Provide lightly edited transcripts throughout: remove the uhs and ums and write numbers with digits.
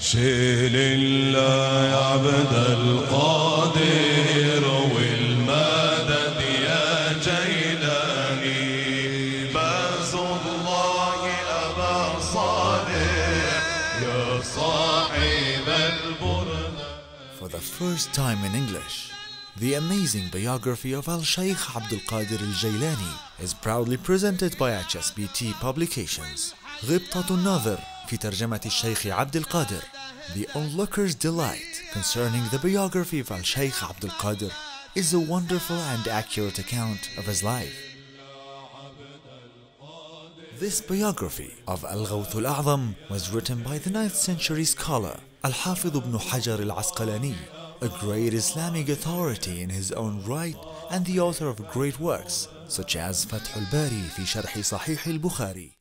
شيل الله يا عبد القادر والمدد يا جيلاني بس الله أبا صالح يا صاحب البرهان. For the first time in English, the amazing biography of al-Shaykh Abd al-Qadir al-Jilani is proudly presented by HSBT Publications. Ghibtat al-Nazir في ترجمة الشيخ عبد القادر. The Onlookers' delight concerning the biography of al-Shaykh Abd al-Qadir is a wonderful and accurate account of his life. This biography of al-Ghawth al-Azam was written by the 9th century scholar al-Hafiz Ibn Hajar al-Asqalani, a great Islamic authority in his own right and the author of great works such as Fath al-Bari في Sharh Sahih al-Bukhari.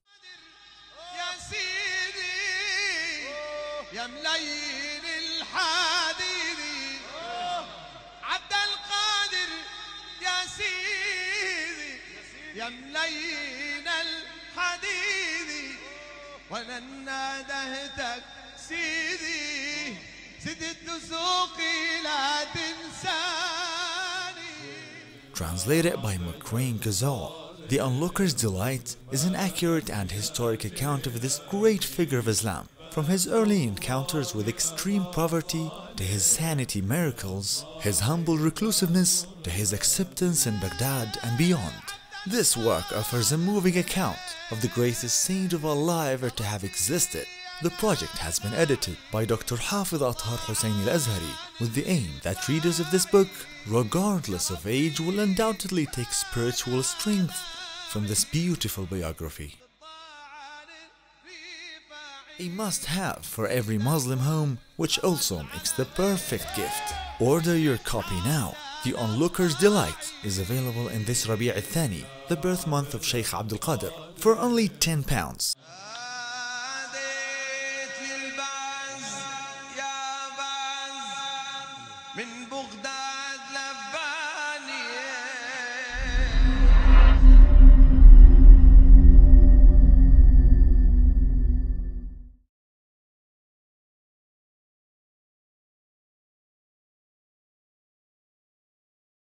يا ملين الحديد عبد القادر يا سيدي يا ملين الحديد وانا نادهتك سيدي سيد الدسوقي لا تنساني. Translated by McCrane Ghazal, The Onlooker's Delight is an accurate and historic account of this great figure of Islam, from his early encounters with extreme poverty to his sanity miracles, his humble reclusiveness to his acceptance in Baghdad and beyond. This work offers a moving account of the greatest saint of Allah ever to have existed. The project has been edited by Dr. Hafiz Hussein al-Azhari with the aim that readers of this book, regardless of age, will undoubtedly take spiritual strength from this beautiful biography. A must-have for every Muslim home, which also makes the perfect gift. Order your copy now. The Onlooker's Delight is available in this Rabi' al-Thani, the birth month of Shaykh Abd al-Qadir, for only £10. من بغداد